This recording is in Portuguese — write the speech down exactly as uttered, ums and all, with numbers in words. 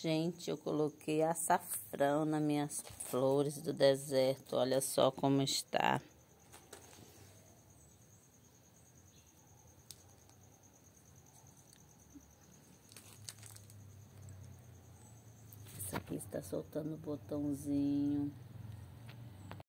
gente, eu coloquei açafrão nas minhas flores do deserto. Olha só como está. Essa aqui está soltando o botãozinho.